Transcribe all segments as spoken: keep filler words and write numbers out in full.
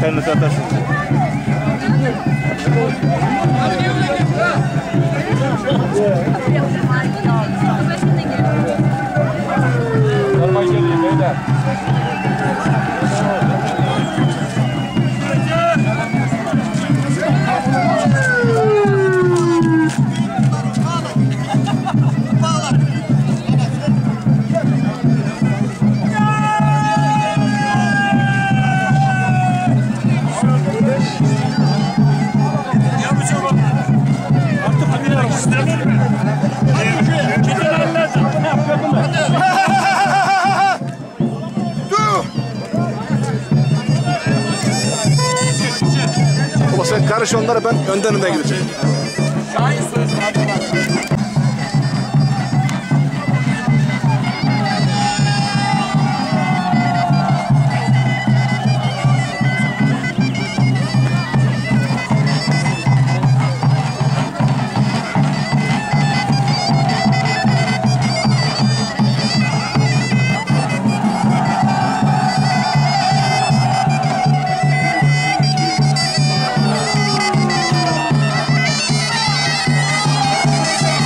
kendinize atarsınız. Normal geliyor beyler. Sen karış onlara, ben önden önden gideceğim. Thank you.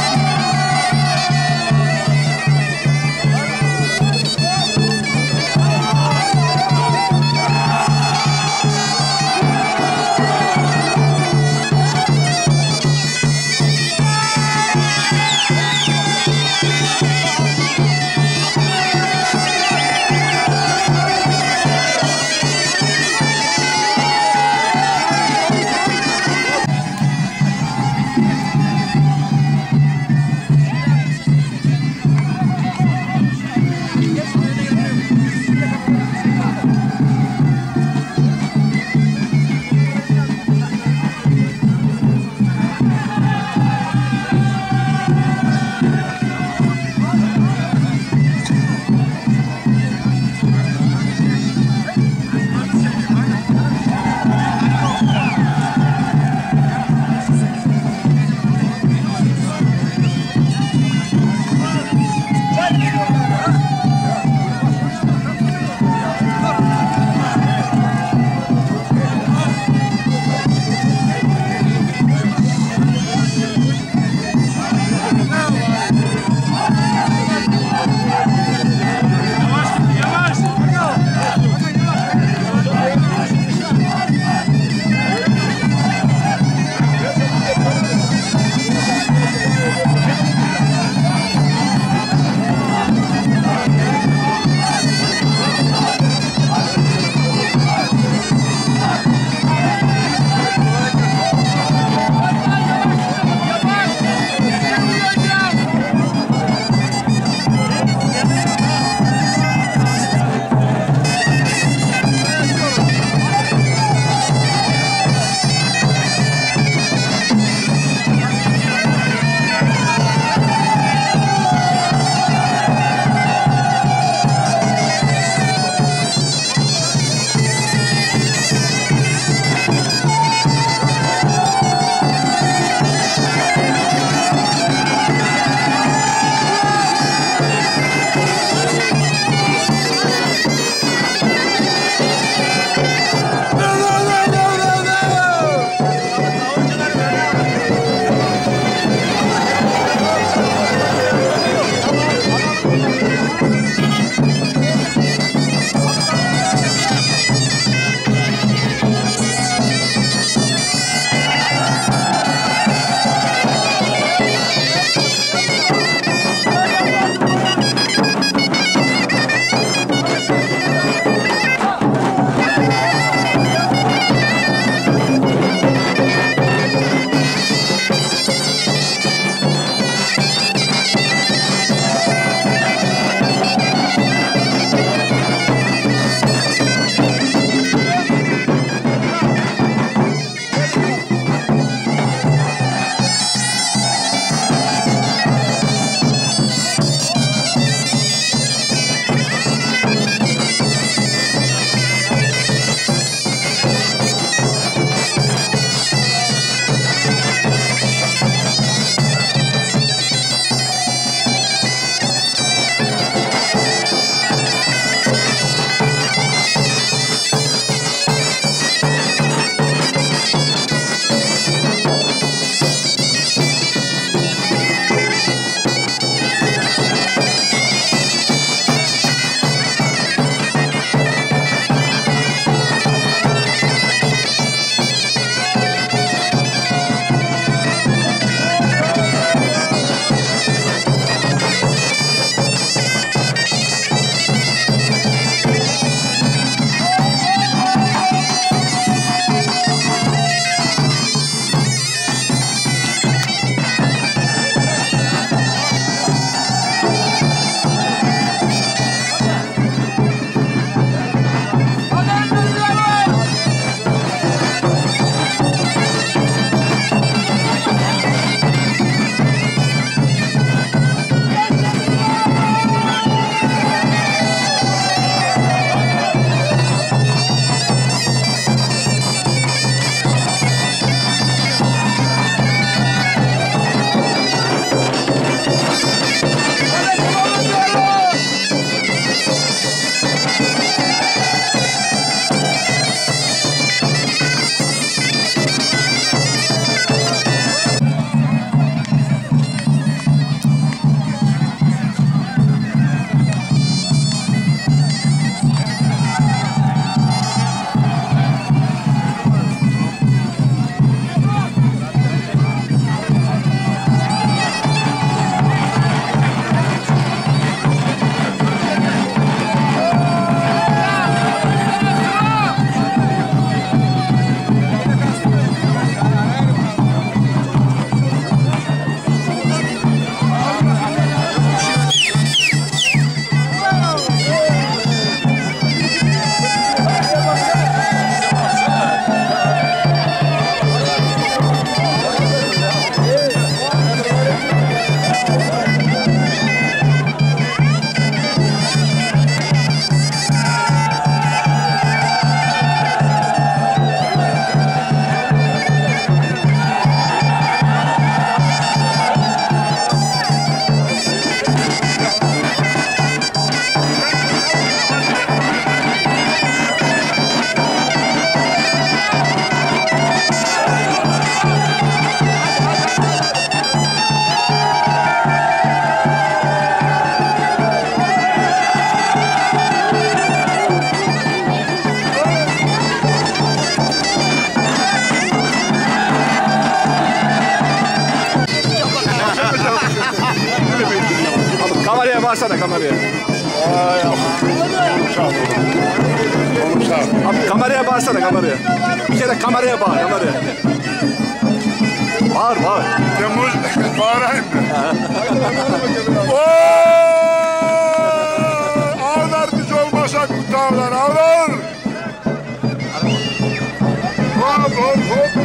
kameraya. Vay Allah. Abi kameraya bağırsana kameraya. Bir kere kameraya bağır kameraya. Bağır bağır. Temmuz bağırayım mı? Ağlar biz olmasak bu tavlar ağlar. Hop hop hop.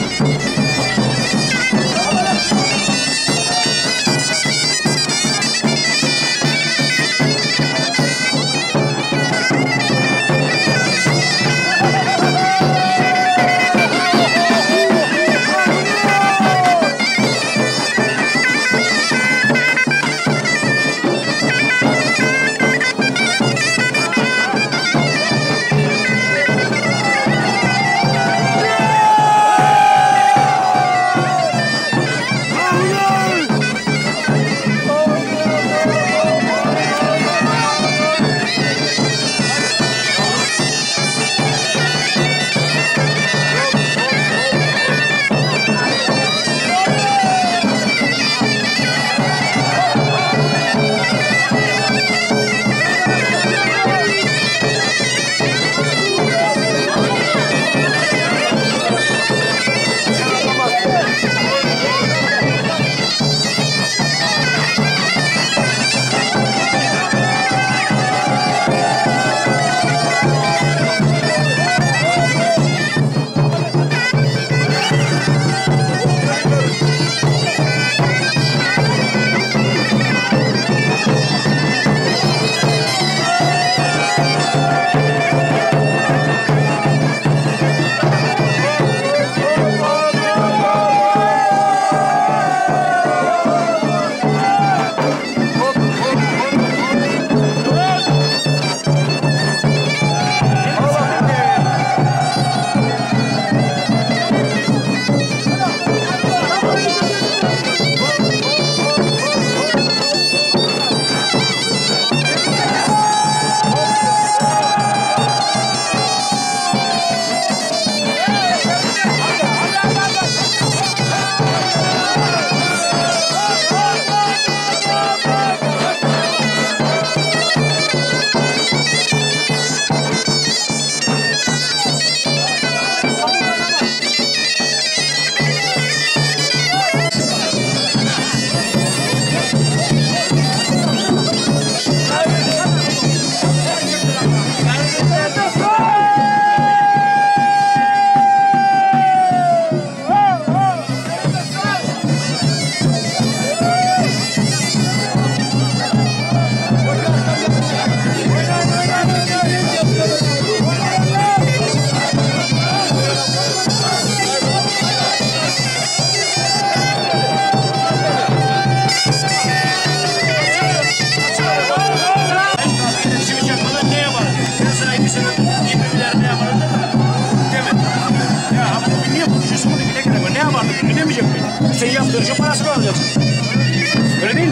Sen yaptırıcı parasını alacaksın. Öyle değil mi?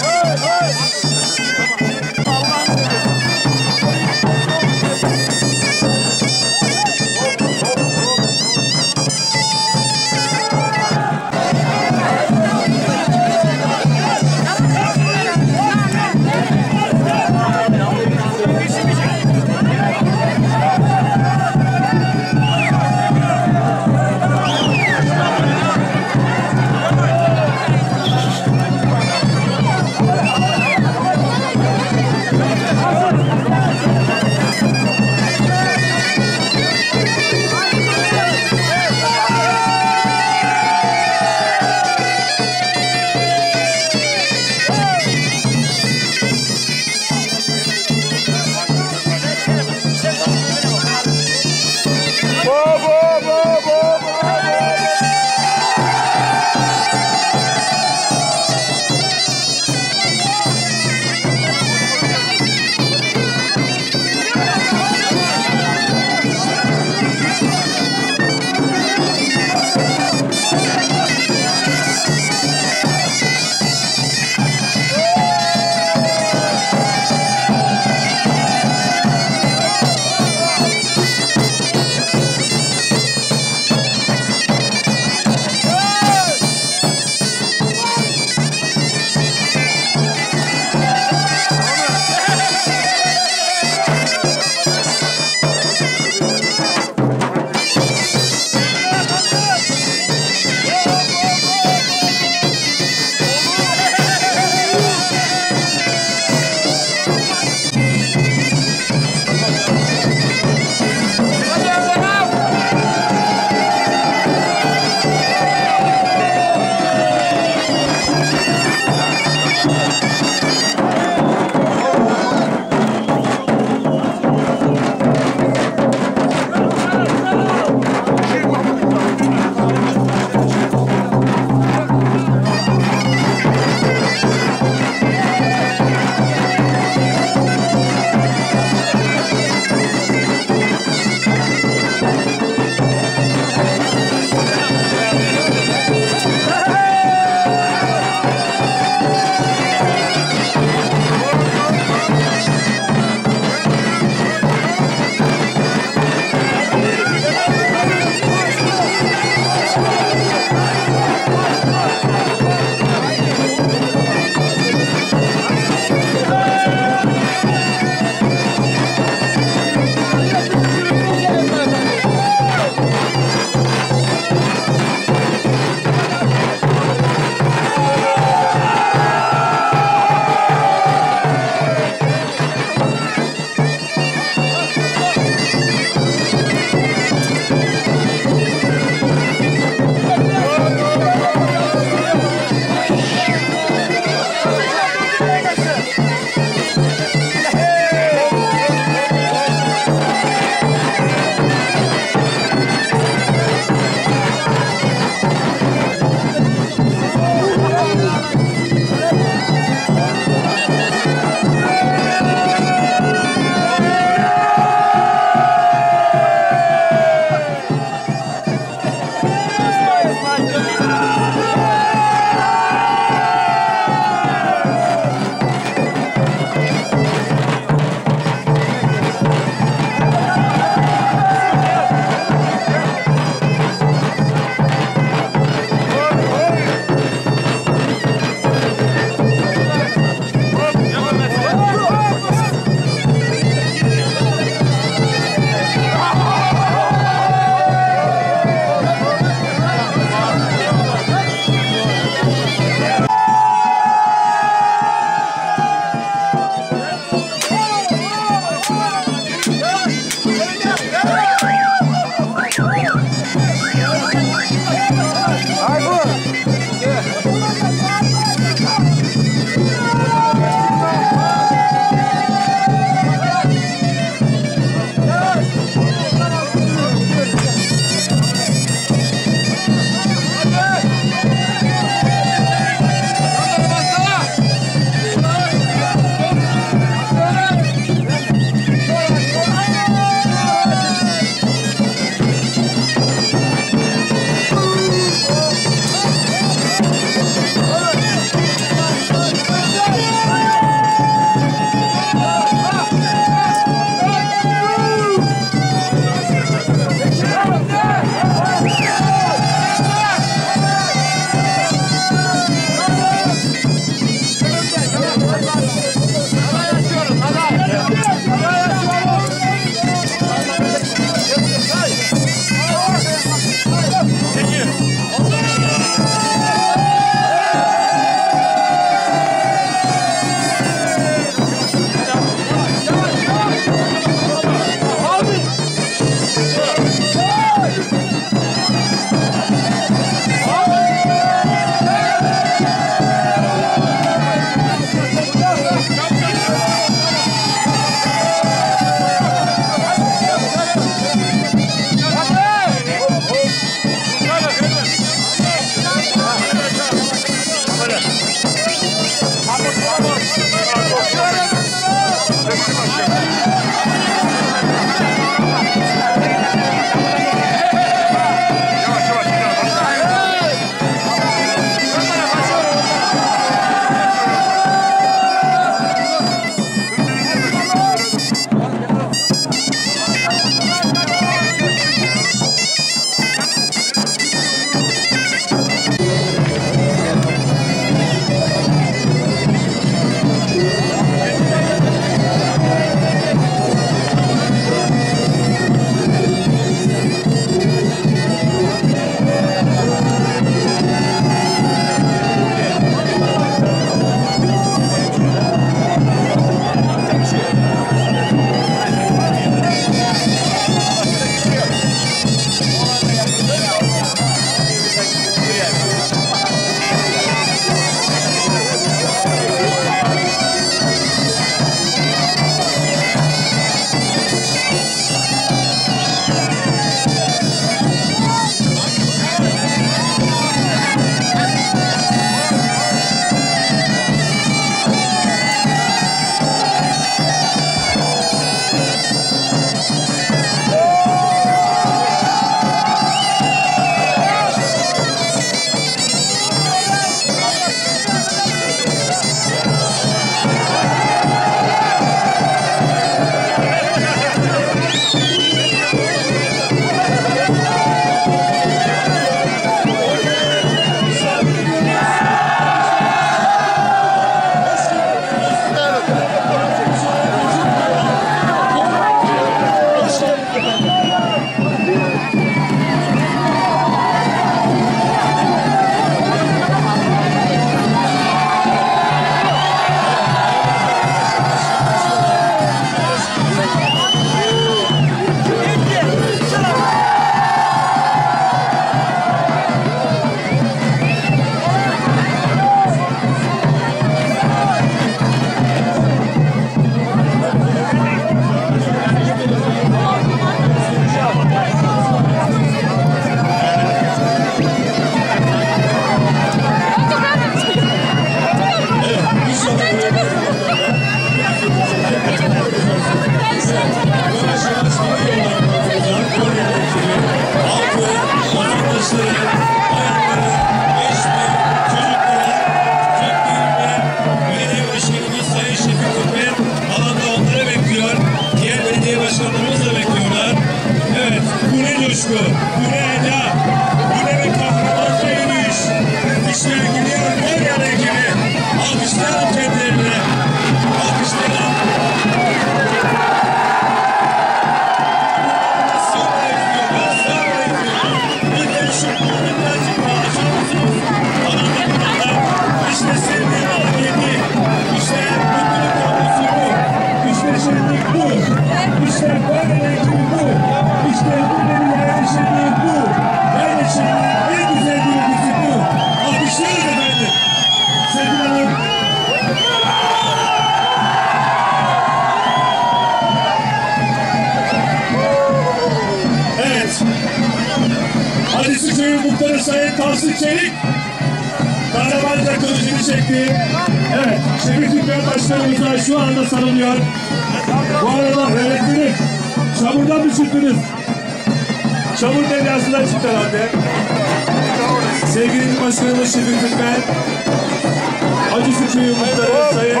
Büyükşehir Muhtarı Sayın Tahsin Çelik kahramanca kılıcını çekti. Evet, Şefik Hükümet Başkanımıza şu anda sarılıyor. Bu arada öğretmenim, çamurdan mı çıktınız? Çamur deryasından çıktı herhalde. Sevgili Başkanımız Şefik Hükümet, Acısı Köyü Muhtarı Sayın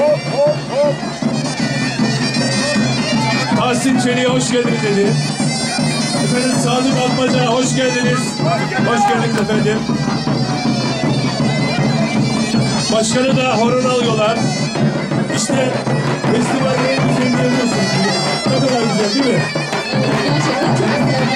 Tahsin Çelik'e hoş geldiniz dedi. Efendim Sadık Atmaca hoş geldiniz. Hoş geldiniz efendim. Başkanı da horon alıyorlar. İşte festivalde en güzel görüyorsunuz. Ne kadar güzel değil mi? Gerçekten çok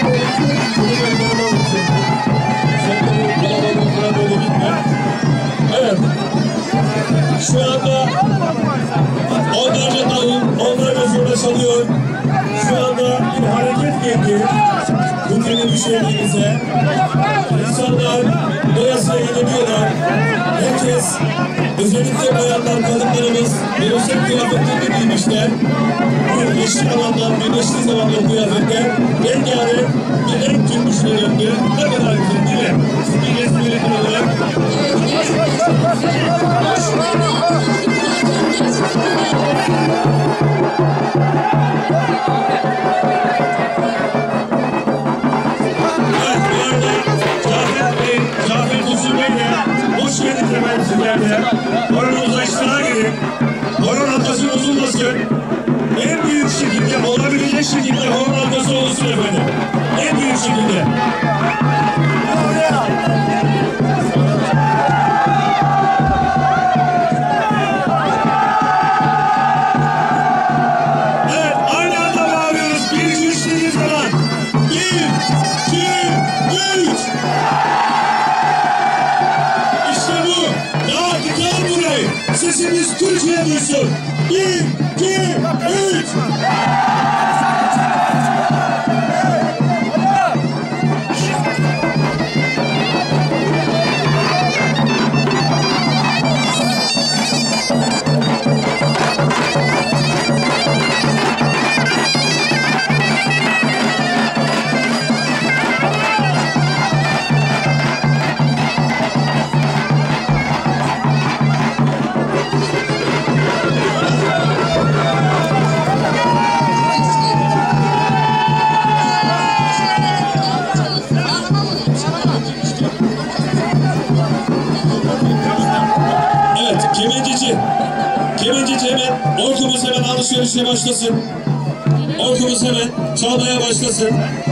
güzel. Evet. Şu anda onlarca davul, onlarca zurna çalıyor. Şu anda bir hareket geldi. Bu televizyonumuza. İnsanlar doyasıya eğleniyorlar. Herkes, özellikle bayanlar, kadınlarımız özel kıyafetlerini giymişler. Bu yeşil alandan birleştiği zaman o kıyafetler rengarenk bir renk türmüşüne döndü. Ne kadar güzel değil mi? Bir resmi üretim olarak. Hoş geldiniz efendim sizlerle. Horonumuza iştihar edin. Horon halkası bozulmasın. En büyük şekilde, olabilecek şekilde horon halkası olsun efendim. En büyük şekilde. Evet, aynı anda bağırıyoruz. Bir, iki, üç dediğiniz zaman. Bir, iki, üç. Sesimiz Türkiye duysun. Bir, iki, üç. Kemencici, Kemencici hemen, orkumuz hemen alışverişe başlasın. Orkumuz hemen çalmaya başlasın.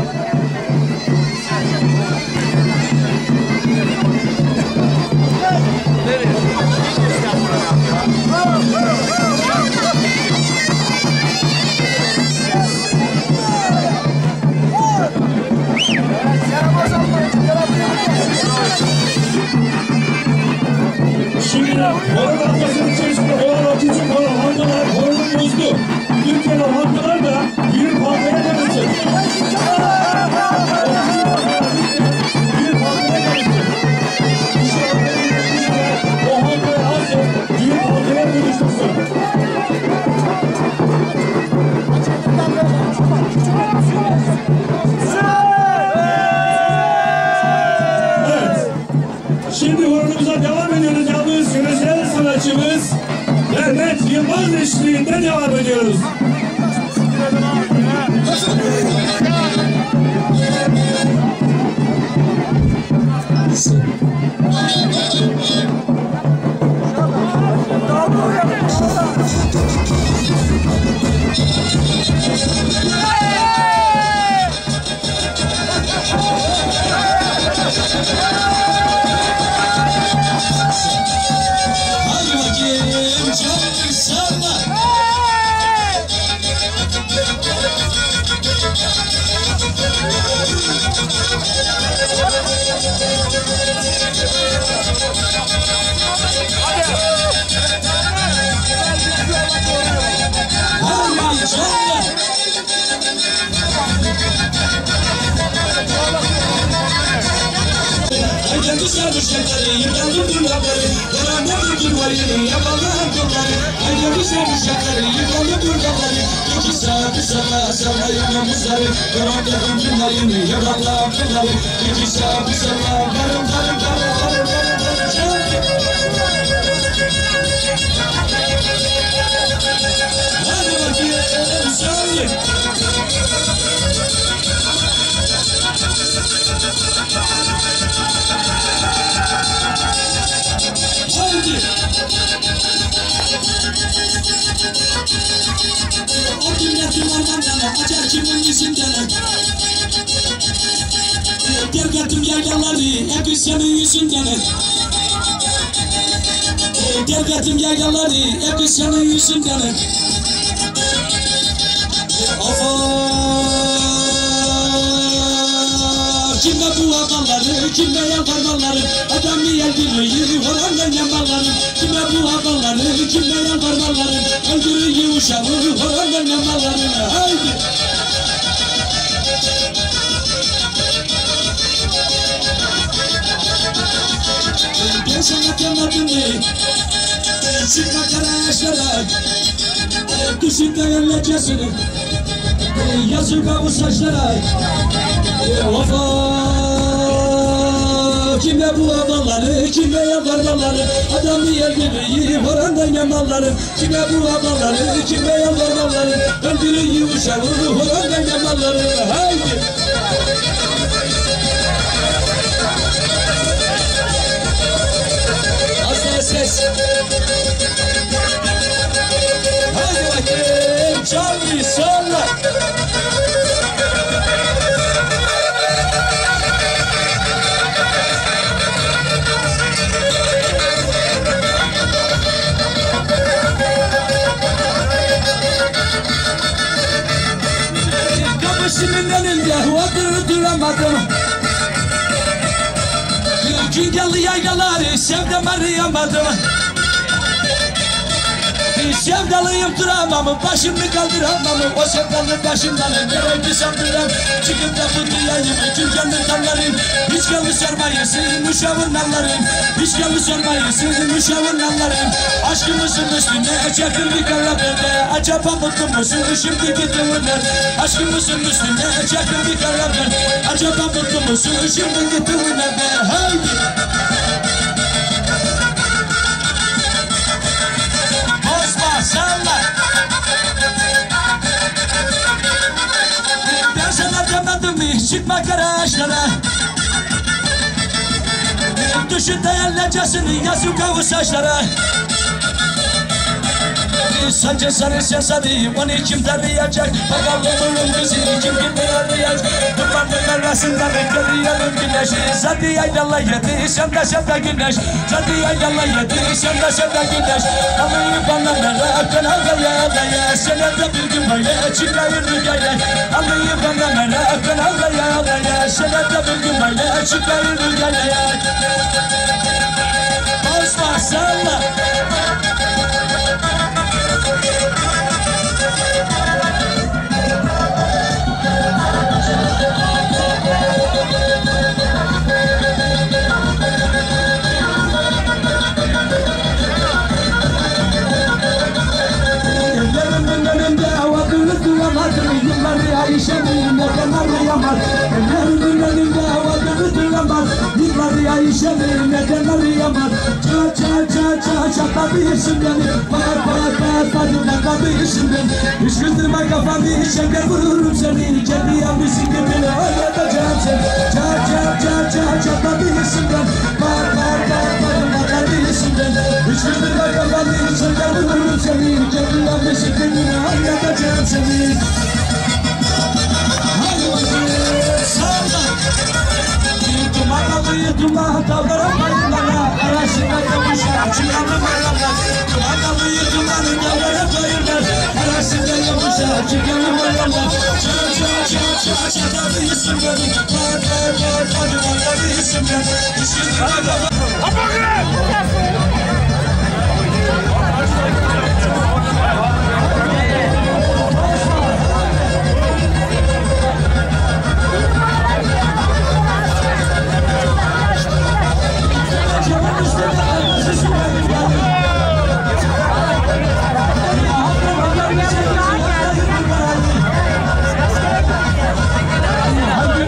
Şimdi horon halkasının içerisinde olan o küçük horon halkalar horonu bozdu. Lütfen o halkalar da büyük halkaya dönüşsün. Büyük halkaya dönüşsün. O halkaya alsın, büyük halkaya dönüştürsün. Evet. Şimdi horonumuza devam ediyoruz. Yalnız yöresel sanatçımız Mehmet Yılmaz eşliğinde devam ediyoruz. Hadi bakayım çok salla. Hadi salla. Ay geldi sarı şekeri, yıkandı durları, yalandı durları, yalanlar durları. Ay geldi sarı şekeri, yıkandı durları, iki saat sana sana yıkamızları, yalandı durları, yalanlar durları, iki saat sana kimin yüzünden? Gergetim yaygaları hep senin yüzünden. Gergetim yaygaları hep senin yüzünden. Kime bu havaları, kime yalvarmaları, adam yer gülüyü, horandan yamanları. Kime bu havaları, kime yalvarmaları, öldürüyü uşağı, horandan yamanları. Haydi! Ben sana demedim mi? Çıkma karaşlara, düşün değerlecesini. Yazık avu saçlara. Ofa! Kime bu havaları, kime yalvarmaları, adamı yer gibi horandan yamanları. Kime bu havaları, kime yalvarmaları, öldürüyü uşağı, horandan yamanları. Haydi! Asla ses! Haydi bakayım, çalmayı salla! Kapısının önünde adını duramadım. Kingalı yaygaları sevdem arayamadım. Sevdalıyım duramam, başımı kaldıramam. O sevdalı başımdan nereye gitsem duram. Çıkıp da kutlayayım, Türkan'ın dallarım. Hiç gelmiş sormayısın, uşağın nallarım. Hiç gelmiş sormayısın, uşağın nallarım. Aşkımızın üstüne çakır bir kara bende. Acaba mutlu musun, şimdi gittiğin aşkımızın üstüne çakır bir kara bende. Acaba mutlu musun, şimdi gittiğin haydi! Salla! Ben sana demedim mi çıkma garajlara. Düşün değerlecesini yazık avu saçlara. Sancı sarı sen sarı onu kim tarayacak? Bakalım onun kızı kim kimi arayacak? Dumanın arasından geliyorum güneş. Zaten yaydalı yedi sen de sen de güneş. Zaten yaydalı yedi sen de sen de güneş. Alıyı bana merak kanalaya daya. Senede bir gün böyle çıkayım rüyaya. Alıyı bana merak kanalaya daya. Senede bir gün böyle çıkayım rüyaya. Bozma salla. Ayşe'nin nedenleri yaman. Ellerinin önünde havadını duramaz. Yılları Ayşe'nin nedenleri yaman. Çat çat çat çat çatlatıyorsun beni. Bağır bağır bağır tadına kalıyorsun beni. Hiç güldürme kafanı şeker vururum seni. Kendi yanlışın gibi anlatacağım seni. Çat çat çat çat çatlatıyorsun beni. Bağır bağır bağır tadına kalıyorsun beni. Hiç güldürme kafanı şeker vururum seni. Kendi yanlışın gibi anlatacağım seni. Duman dağlara bayırlara, arasında yavuşa çıkanı bayırlar. Duman dumanı dağlara bayırlar, arasında yavuşa çıkanı bayırlar. Çağ çağ çağ çağ çağırıyorsun beni. Bağır bağır bağır bağır bağırıyorsun beni. İşin bağır.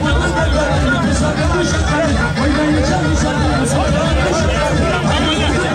Oynayacağım,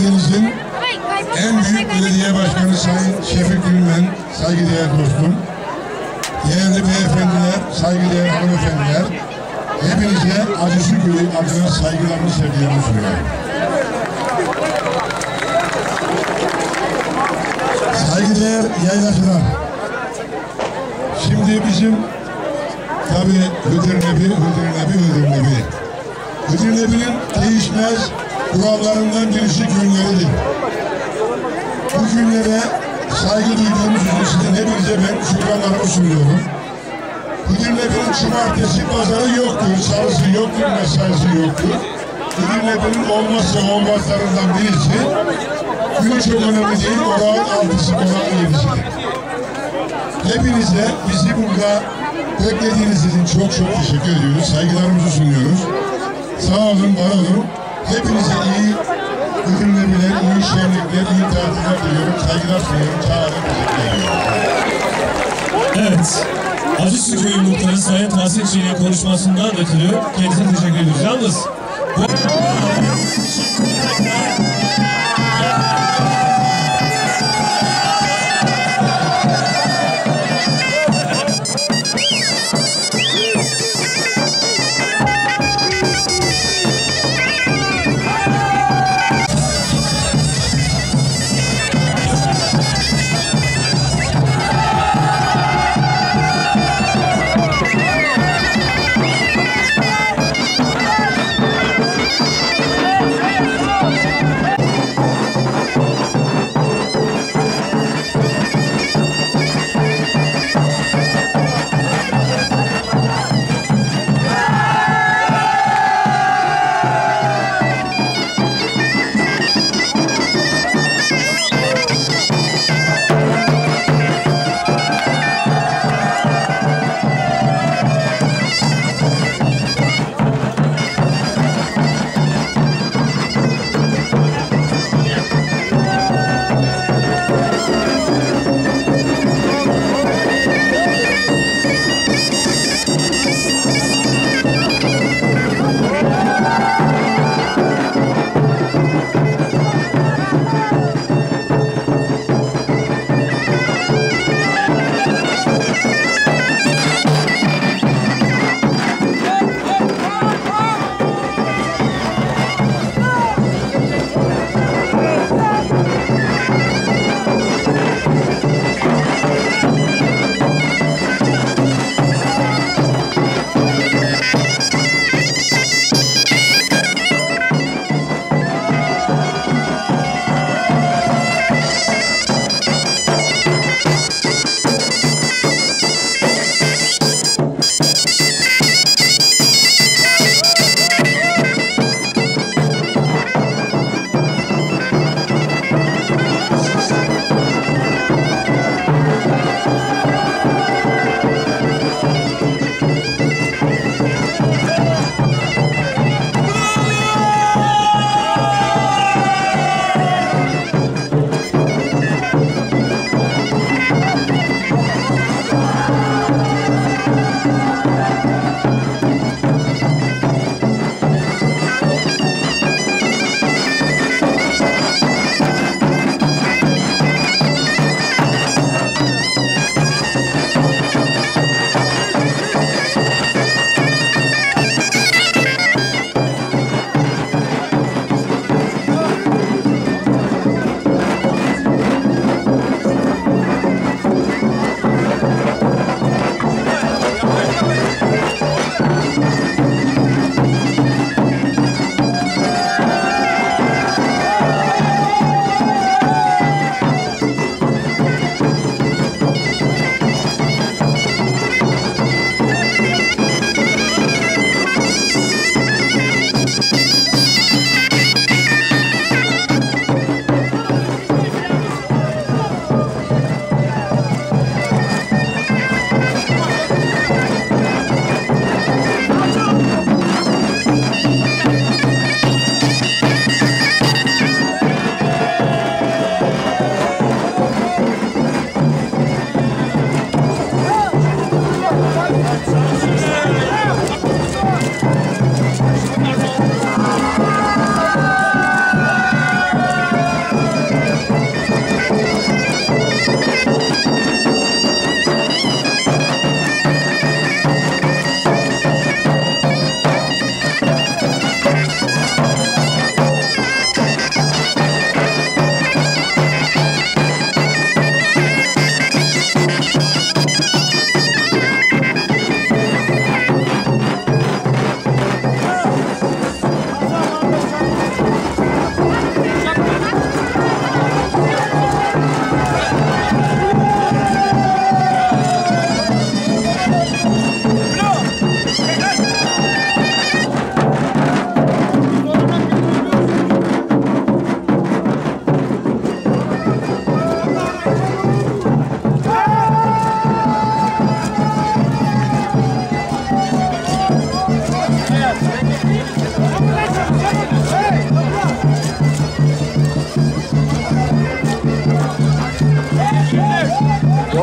Karadeniz'in en büyük belediye başkanı Sayın Şefik Gülmen, saygıdeğer dostum, değerli beyefendiler, saygıdeğer hanımefendiler, hepinize Acısıköy adına saygılarımı, sevgilerimi sunuyorum. Saygıdeğer yaylacılar, şimdi bizim tabi Hıdırnebi, Hıdırnebi, Hıdırnebi. Hıdırnebi'nin değişmez kurallarından birisi günleridir. Bu günlere saygı duyduğumuz için sizin hepinize ben şükranlarımı sunuyorum. Hıdırnebi'nin cumartesi pazarı yoktur, salısı yoktur, mesaisi yoktur. Hıdırnebi'nin olmazsa olmazlarından birisi, günü çok önemli değil, orağın altısı, orağın yedisidir. Hepinize bizi burada beklediğiniz için çok çok teşekkür ediyoruz, saygılarımızı sunuyoruz. Sağ olun, var olun. Hepinize iyi Hıdırnebi'ler, iyi şenlikler, iyi tatiller diliyorum, saygılar sunuyorum, sağ olun, teşekkür ediyorum. Evet. Acısıköy Muhtarı Sayın Tahsin Çiğ'nin konuşmasından ötürü kendisine teşekkür ediyoruz. Yalnız bu...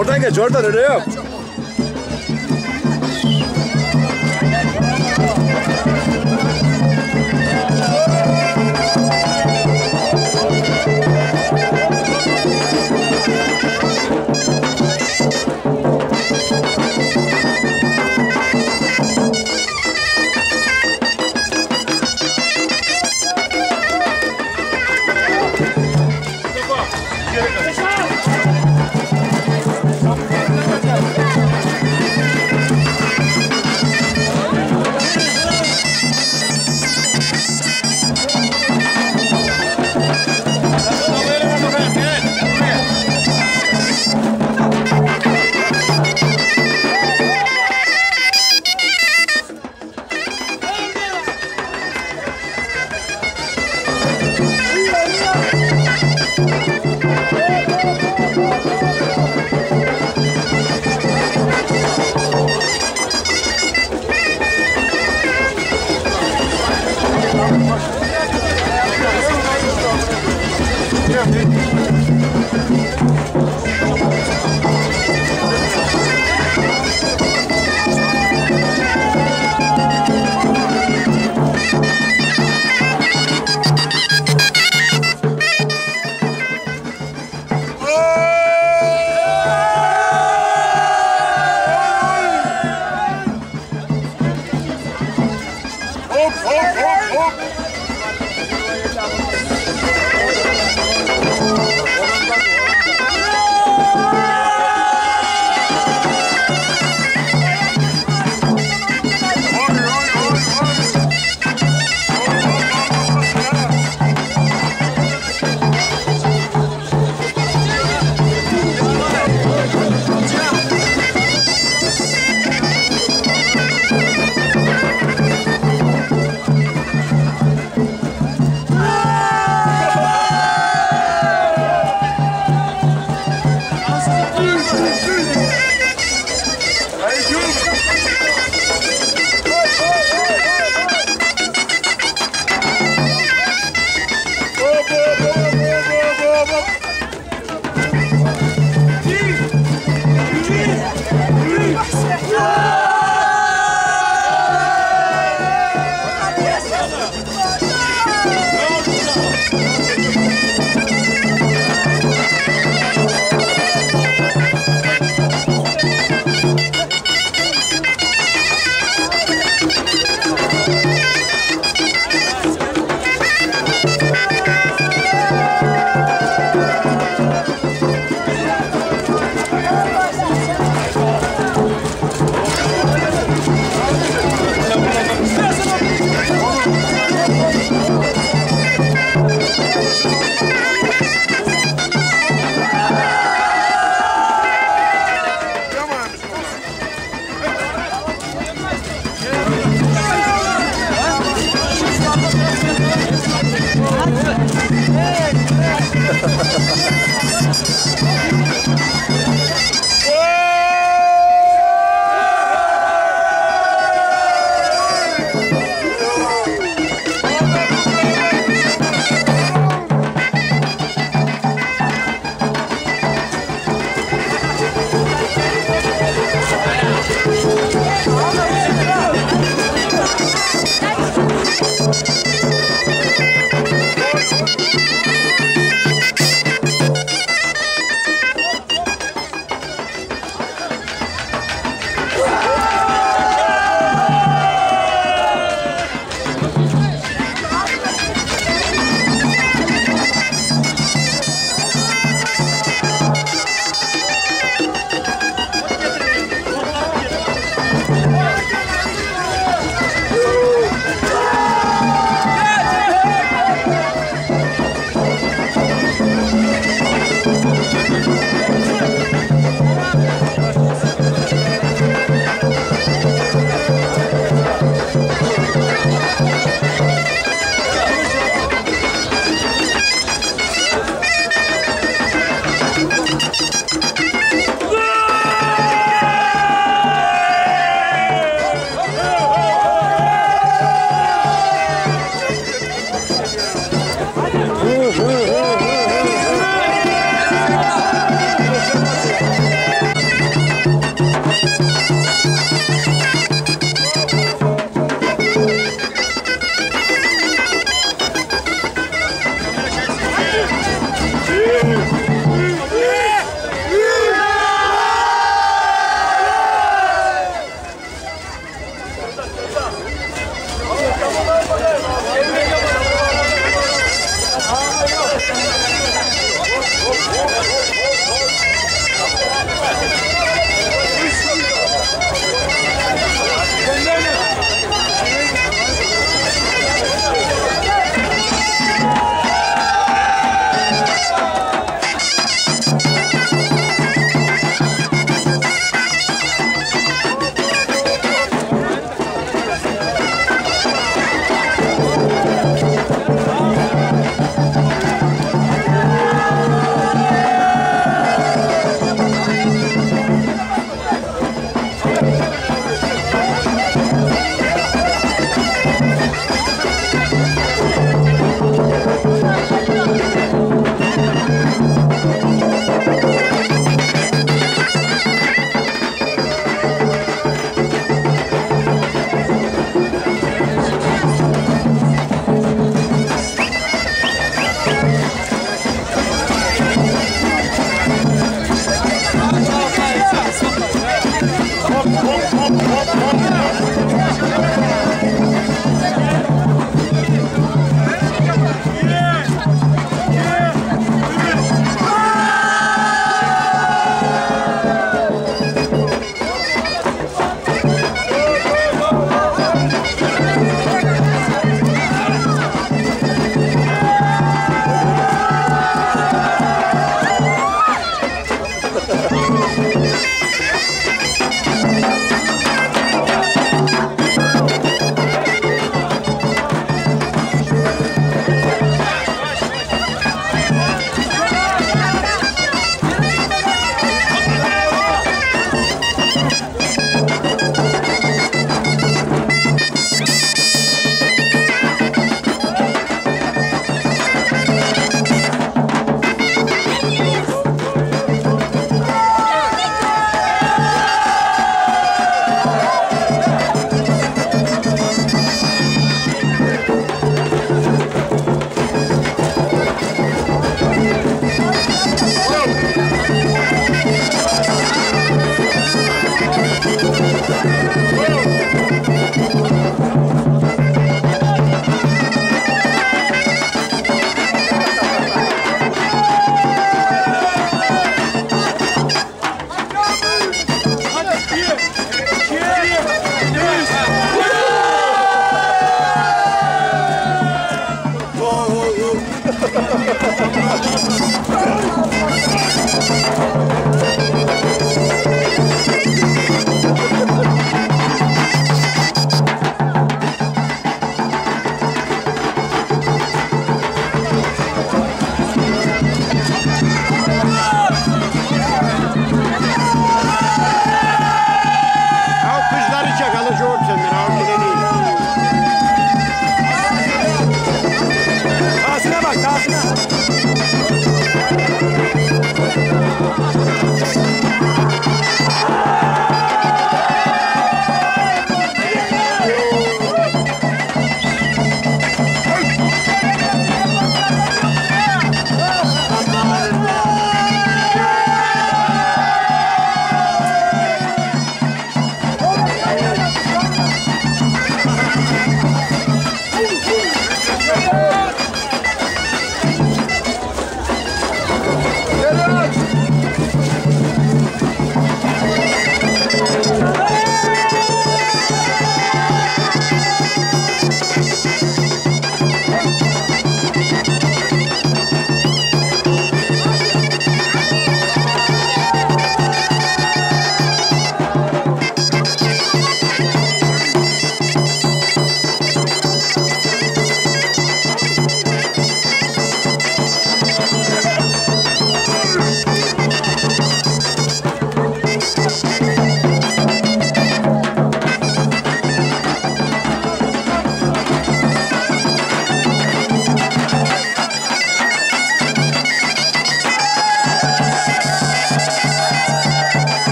Oradan geç, oradan öyle yok.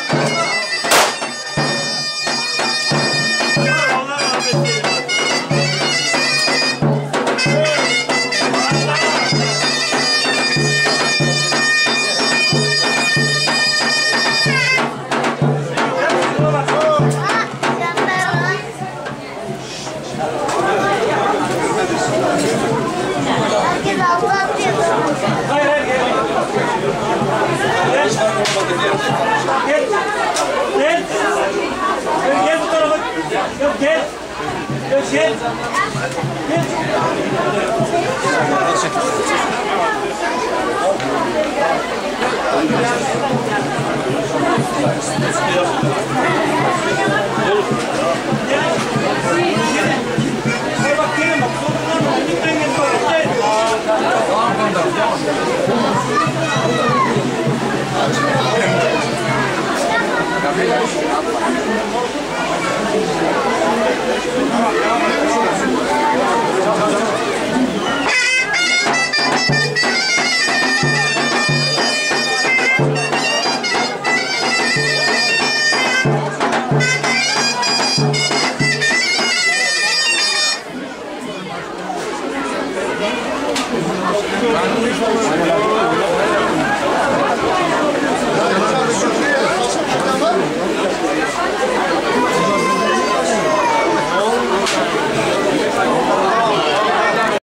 Gel.